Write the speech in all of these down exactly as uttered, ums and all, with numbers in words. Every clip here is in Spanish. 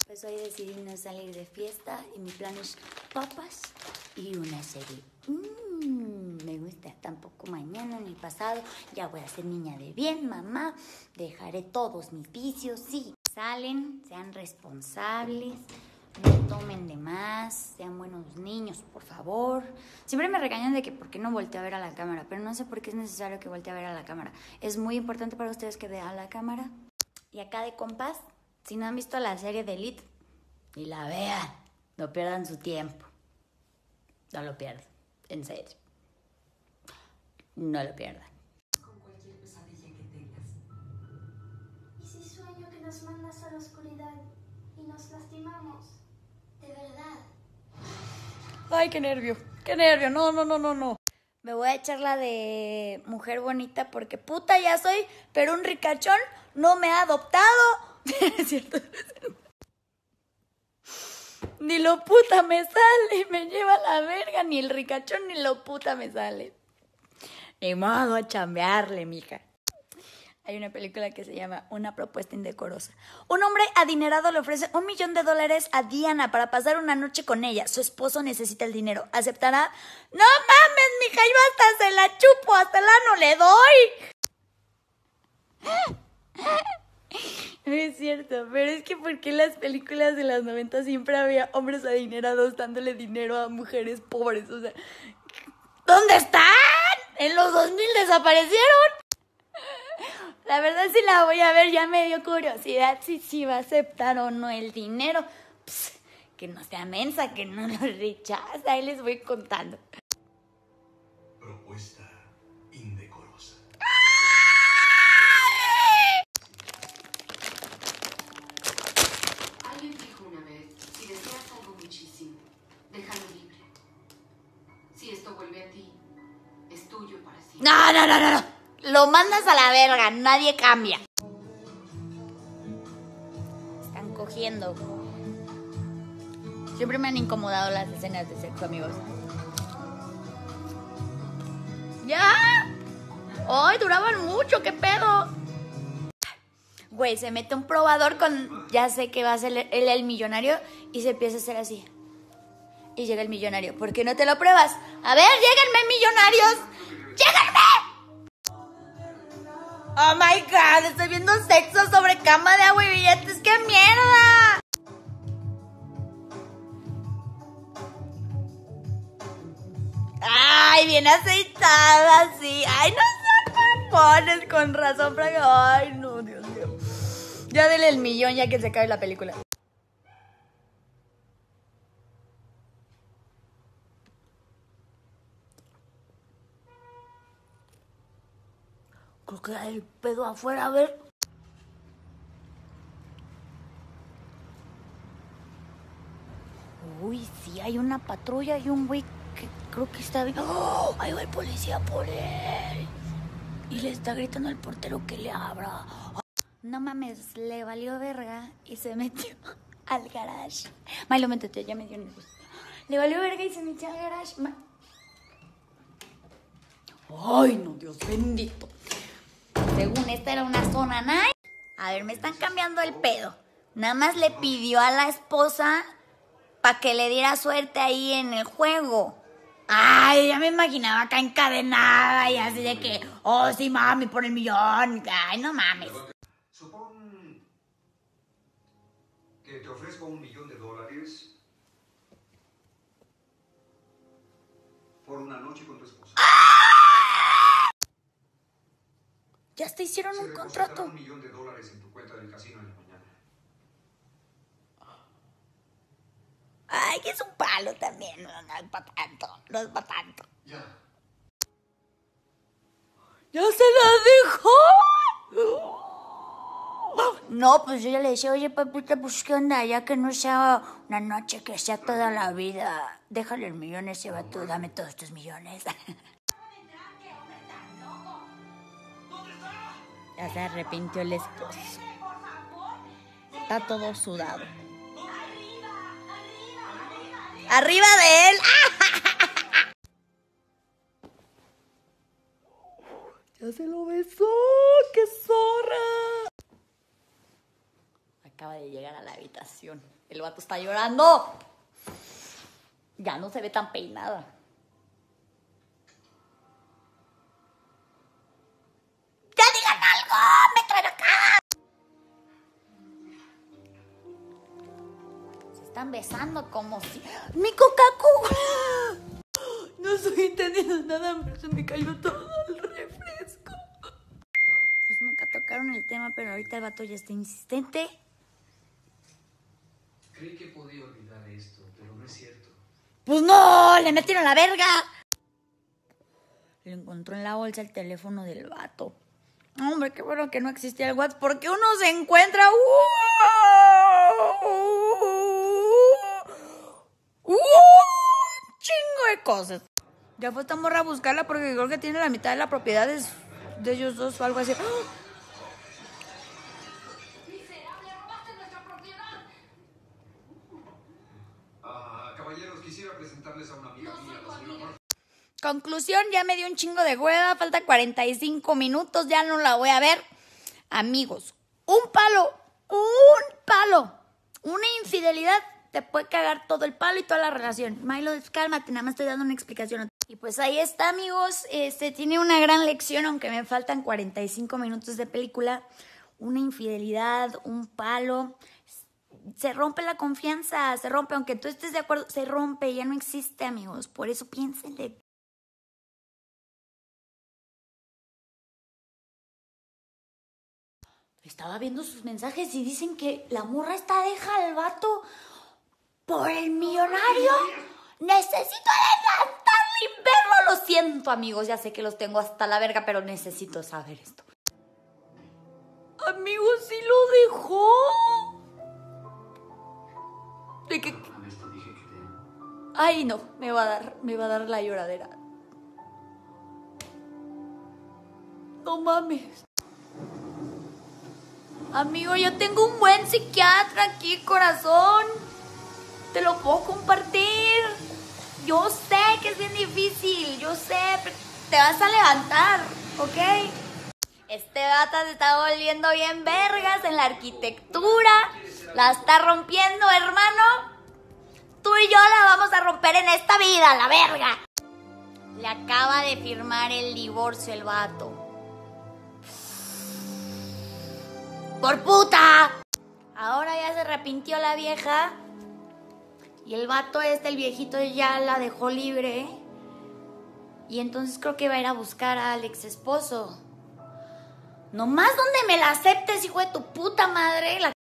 Pues hoy decidí no salir de fiesta y mi plan es papas y una serie. Mmm, me gusta. Tampoco mañana ni pasado. Ya voy a ser niña de bien, mamá. Dejaré todos mis vicios, sí. Salen, sean responsables, no tomen de más, sean buenos niños, por favor. Siempre me regañan de que por qué no volteo a ver a la cámara, pero no sé por qué es necesario que voltee a ver a la cámara. Es muy importante para ustedes que vean la cámara. Y acá de compás, si no han visto la serie de Elite, y la vean, no pierdan su tiempo. No lo pierdan, en serio. No lo pierdan. Con cualquier pesadilla que tengas. ¿Y si sueño que nos mandas a la oscuridad y nos lastimamos? De verdad. Ay, qué nervio, qué nervio, no, no, no, no, no. Me voy a echar la de mujer bonita porque puta ya soy, pero un ricachón no me ha adoptado. Es cierto. Ni lo puta me sale, me lleva a la verga, ni el ricachón ni lo puta me sale. Ni modo a chambearle, mija. Hay una película que se llama Una propuesta indecorosa. Un hombre adinerado le ofrece un millón de dólares a Diana para pasar una noche con ella. Su esposo necesita el dinero. ¿Aceptará? ¡No mames, mija! Yo hasta se la chupo, hasta el ano le doy. No es cierto, pero es que ¿por qué en las películas de los noventa siempre había hombres adinerados dándole dinero a mujeres pobres? O sea, ¿dónde están? En los dos mil desaparecieron. La verdad sí la voy a ver, ya me dio curiosidad si sí va a aceptar o no el dinero. Pss, que no sea mensa, que no lo rechaza, ahí les voy contando. Propuesta indecorosa. Alguien dijo una vez, si deseas algo muchísimo, déjalo libre. Si esto vuelve a ti, es tuyo para siempre. No, no, no, no, no. Lo mandas a la verga, nadie cambia. Están cogiendo. Siempre me han incomodado las escenas de sexo, amigos. ¡Ya! ¡Ay, duraban mucho! ¡Qué pedo! Güey, se mete un probador con... Ya sé que va a ser él el, el millonario y se empieza a hacer así. Y llega el millonario. ¿Por qué no te lo pruebas? A ver, lléguenme, millonarios. ¡Lléguenme! Oh my god, estoy viendo sexo sobre cama de agua y billetes. ¡Qué mierda! Ay, bien aceitada, sí. Ay, no sean mamones, con razón, Fraga. Ay, no, Dios mío. Ya dele el millón ya que se acabe la película. Creo que hay el pedo afuera, a ver. Uy, sí, hay una patrulla y un güey que creo que está bien. ¡Oh! Ahí va el policía por él. Y le está gritando al portero que le abra. Oh. No mames, le valió verga y se metió al garage. May, lo métete, ya me dio nervios. Le valió verga y se metió al garage. Ma... Ay, no, Dios bendito. Según esta era una zona nice. A ver, me están cambiando el pedo. Nada más le pidió a la esposa para que le diera suerte ahí en el juego. Ay, ya me imaginaba acá encadenada y así de que, oh, sí, mami, por el millón. Ay, no mames. Supón que te ofrezco un millón de dólares por una noche con tu esposa. Ya hasta hicieron Se un depositará contrato. un millón de dólares en tu cuenta del casino en la mañana. Ay, que es un palo también. No, no es para tanto. No es para tanto. Ya. ¡Ya se la dejó! No, pues yo ya le decía, oye, papita, pues qué onda, ya que no sea una noche, que sea toda la vida. Déjale el millón ese vato, dame todos tus millones. Ya se arrepintió el esposo. Está todo sudado. ¡Arriba de él! Ya se lo besó. ¡Qué zorra! Acaba de llegar a la habitación. El vato está llorando. Ya no se ve tan peinada. ¡Ya digan algo! ¡Me traen acá! Se están besando como si... ¡Mi Coca-Cola! No estoy entendiendo nada, pero se me cayó todo el refresco. Pues nunca tocaron el tema, pero ahorita el vato ya está insistente. Creí que podía olvidar esto, pero no es cierto. ¡Pues no! ¡Le metieron la verga! Le encontró en la bolsa el teléfono del vato. Hombre, qué bueno que no existía el WhatsApp, porque uno se encuentra... ¡Uh! ¡Uh! Un chingo de cosas. Ya fue esta morra a buscarla porque creo que tiene la mitad de la propiedad de, de ellos dos o algo así. ¡Oh! ¡Miserable, robaste nuestra propiedad! Ah, caballeros, quisiera presentarles a una amiga No mía, soy tu la señora amiga. Murphy. Conclusión, ya me dio un chingo de hueva, falta cuarenta y cinco minutos, ya no la voy a ver. Amigos, un palo, un palo, una infidelidad te puede cagar todo el palo y toda la relación. Milo, cálmate, nada más estoy dando una explicación. Y pues ahí está, amigos, este tiene una gran lección, aunque me faltan cuarenta y cinco minutos de película. Una infidelidad, un palo, se rompe la confianza, se rompe, aunque tú estés de acuerdo, se rompe, ya no existe, amigos. Por eso piénsenle. Estaba viendo sus mensajes y dicen que la morra está deja al vato por el millonario. Necesito adelantarle y verlo. Lo siento, amigos, ya sé que los tengo hasta la verga, pero necesito saber esto. Amigos, sí lo dejó. ¿De qué? Una vez te dije que te amo. Ay, no, me va a dar, me va a dar la lloradera. No mames. Amigo, yo tengo un buen psiquiatra aquí, corazón. Te lo puedo compartir. Yo sé que es bien difícil, yo sé, pero te vas a levantar, ¿ok? Este vato se está volviendo bien vergas en la arquitectura. La está rompiendo, hermano. Tú y yo la vamos a romper en esta vida, la verga. Le acaba de firmar el divorcio el vato. ¡Por puta! Ahora ya se arrepintió la vieja. Y el vato este, el viejito, ya la dejó libre. Y entonces creo que va a ir a buscar al ex esposo. Nomás donde me la aceptes, hijo de tu puta madre. La...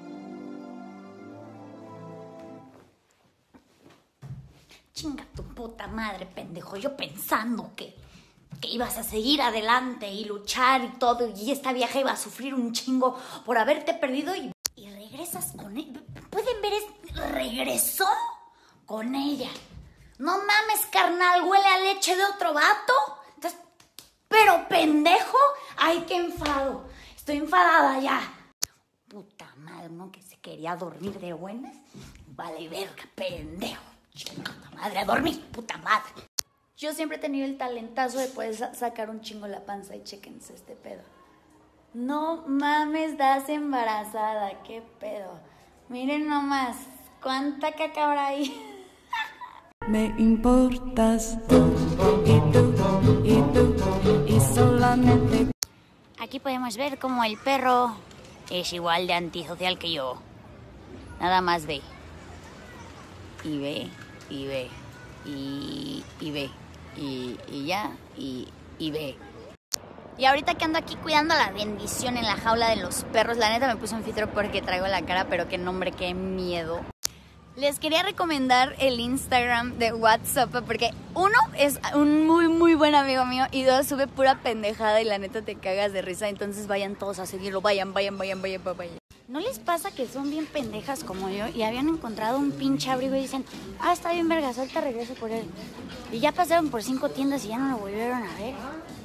Chinga tu puta madre, pendejo. Yo pensando que... que ibas a seguir adelante y luchar y todo, y esta vieja iba a sufrir un chingo por haberte perdido y, y regresas con ella. ¿Pueden ver? Es, regresó con ella. No mames, carnal, huele a leche de otro vato. Entonces, pero pendejo, ay, qué enfado. Estoy enfadada ya. Puta madre, ¿no? Que se quería dormir de buenas. Vale, verga, pendejo. Chingada madre, a dormir, puta madre. Yo siempre he tenido el talentazo de poder sa- sacar un chingo la panza y chéquense este pedo. No mames, das embarazada, qué pedo. Miren nomás, cuánta caca habrá ahí. Me importas tú y tú y tú y solamente. Aquí podemos ver cómo el perro es igual de antisocial que yo. Nada más ve. Y ve, y ve, y, y ve. Y, y ya, y, y ve. Y ahorita que ando aquí cuidando la bendición en la jaula de los perros, la neta me puse un filtro porque traigo la cara, pero qué nombre, qué miedo. Les quería recomendar el Instagram de WhatsApp porque uno es un muy muy buen amigo mío y dos sube pura pendejada y la neta te cagas de risa, entonces vayan todos a seguirlo, vayan, vayan, vayan, vayan, vayan. ¿No les pasa que son bien pendejas como yo y habían encontrado un pinche abrigo y dicen, ah, está bien verga, ahorita regreso por él? Y ya pasaron por cinco tiendas y ya no lo volvieron a ver.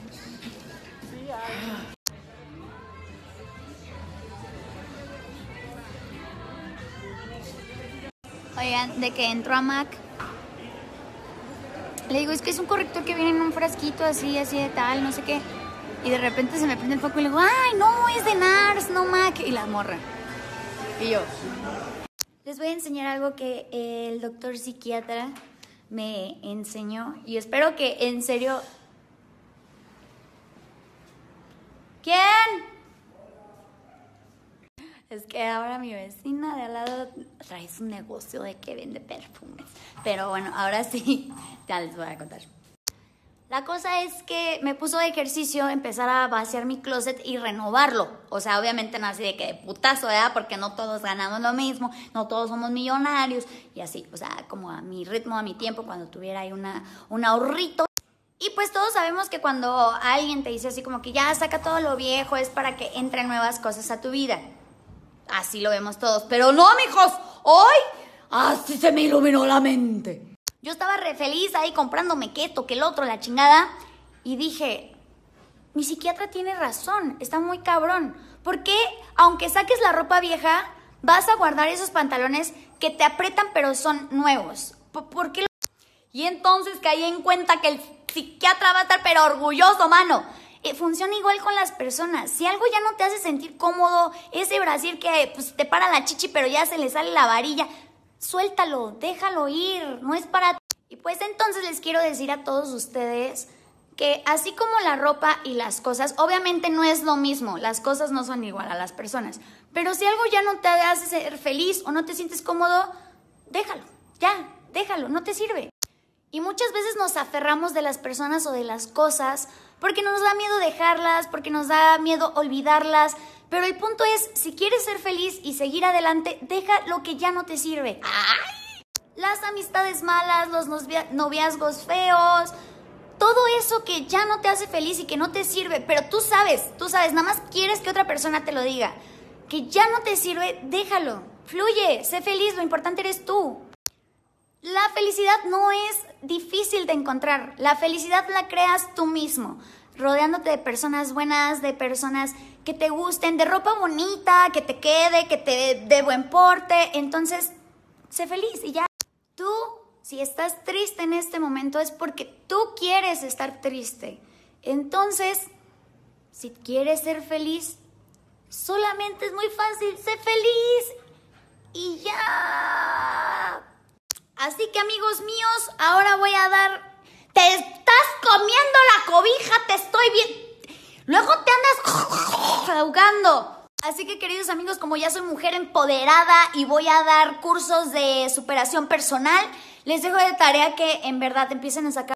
Oigan, de que entró a Mac, le digo, es que es un corrector que viene en un frasquito así, así de tal, no sé qué. Y de repente se me prende el foco y le digo, ay, no, es de NARS, no Mac. Y la morra, Y yo... Les voy a enseñar algo que el doctor psiquiatra me enseñó y espero que en serio... ¿Quién? Es que ahora mi vecina de al lado trae su negocio de que vende perfumes. Pero bueno, ahora sí, ya les voy a contar. La cosa es que me puso de ejercicio empezar a vaciar mi closet y renovarlo. O sea, obviamente no así de que de putazo, ¿verdad? Porque no todos ganamos lo mismo, no todos somos millonarios y así. O sea, como a mi ritmo, a mi tiempo, cuando tuviera ahí una, un ahorrito. Y pues todos sabemos que cuando alguien te dice así como que ya saca todo lo viejo es para que entren nuevas cosas a tu vida. Así lo vemos todos. Pero no, mijos, hoy así se me iluminó la mente. Yo estaba re feliz ahí comprándome que esto, que el otro, la chingada. Y dije, mi psiquiatra tiene razón, está muy cabrón. ¿Por qué, aunque saques la ropa vieja, vas a guardar esos pantalones que te aprietan pero son nuevos? ¿Por qué? Lo... Y entonces caí en cuenta que el psiquiatra va a estar pero orgulloso, mano. Eh, funciona igual con las personas. Si algo ya no te hace sentir cómodo, ese brasier que pues, te para la chichi pero ya se le sale la varilla... Suéltalo, déjalo ir, no es para ti. Y pues entonces les quiero decir a todos ustedes que así como la ropa y las cosas, obviamente no es lo mismo, las cosas no son igual a las personas, pero si algo ya no te hace ser feliz o no te sientes cómodo, déjalo, ya, déjalo, no te sirve. Y muchas veces nos aferramos de las personas o de las cosas porque nos da miedo dejarlas, porque nos da miedo olvidarlas. Pero el punto es, si quieres ser feliz y seguir adelante, deja lo que ya no te sirve. ¡Ay! Las amistades malas, los noviazgos feos, todo eso que ya no te hace feliz y que no te sirve, pero tú sabes, tú sabes, nada más quieres que otra persona te lo diga, que ya no te sirve, déjalo, fluye, sé feliz, lo importante eres tú. La felicidad no es difícil de encontrar, la felicidad la creas tú mismo, rodeándote de personas buenas, de personas que te gusten, de ropa bonita, que te quede, que te dé buen porte. Entonces, sé feliz y ya. Tú, si estás triste en este momento, es porque tú quieres estar triste. Entonces, si quieres ser feliz, solamente es muy fácil, sé feliz y ya. Así que, amigos míos, ahora voy a dar... ¡Te estás comiendo la cobija! ¡Te estoy viendo! Luego te andas ahogando. Así que, queridos amigos, como ya soy mujer empoderada y voy a dar cursos de superación personal, les dejo de tarea que en verdad empiecen a sacar